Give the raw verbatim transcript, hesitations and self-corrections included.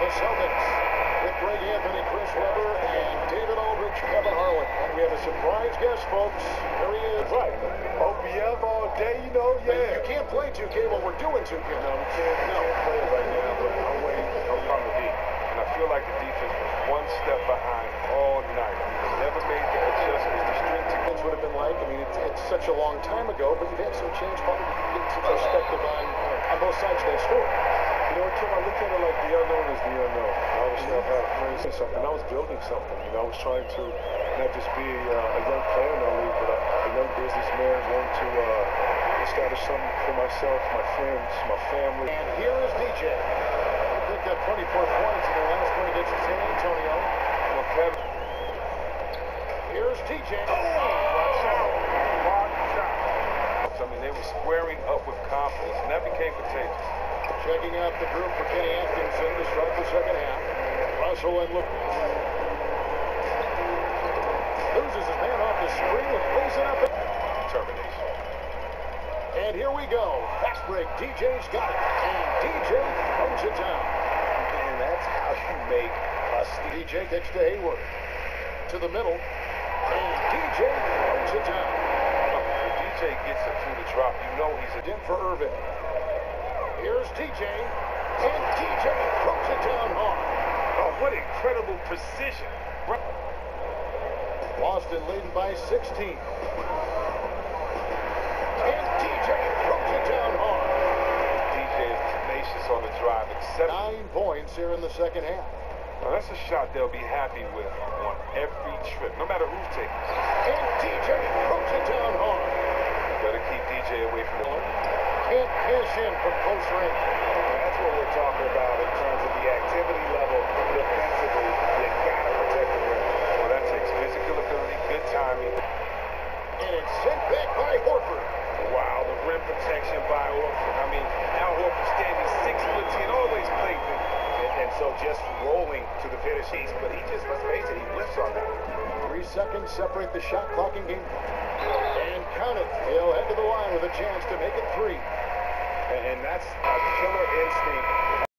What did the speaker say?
the Celtics with Greg Anthony, Chris Webber, and David Aldridge, Kevin Harlan. And we have a surprise guest, folks. Here he is. Right. O P F all day, you know, yeah. You can't play two K while we're doing two K. No, we can't, we can't play it right now, but I'm waiting. I'm from the deep. And I feel like the defense was one step behind all night. They never made the adjustments. The strength to What would have been like. I mean, it's, it's such a long time ago, but you've had some change. Probably get some perspective on, on both sides of that story. You know, Tim, I look at it like the unknown is the unknown. Obviously, I've had friends say something. I was building something. You know, I was trying to not just be uh, a young player in the league, but a, a young businessman, wanting to uh, establish something for myself, my friends, my family. And here is D J. He picked up twenty-four points in their last one against San Antonio. Well, Kevin. Here's T J. Oh, watch out. Watch out. I mean, they were squaring up with confidence, and that became contagious. Checking out the group for Kenny Atkinson to start the second half. Russell and look. Loses his man off the screen and lays it up. Determination. And here we go. Fast break. D J's got it. And D J throws it down. And that's how you make a steal. D J gets to Hayward. To the middle. And D J throws it down. When D J gets it through the drop, you know he's a In for Irvin. Here's T J. And T J throws it down hard. Oh, what incredible precision. Boston leading by sixteen. And T J throws it down hard. D J is tenacious on the drive. Except Nine points here in the second half. now, that's a shot they'll be happy with on every trip, no matter who's taking it. And T J throws it down hard. Better keep D J away from the line. Can't cash in from close range. That's what we're talking about in terms of the activity level defensively. You gotta protect the rim. Well, that takes physical ability, good timing. And it's sent back by Horford. Wow, the rim protection by Horford. I mean, Al Horford standing six foot ten, always played big. And, and so just rolling to the finish piece, but he just, let's face it, he whiffs on that. Three seconds separate the shot clock and game. And count it. He'll head to the line with a chance to make it three. And, and that's a killer instinct.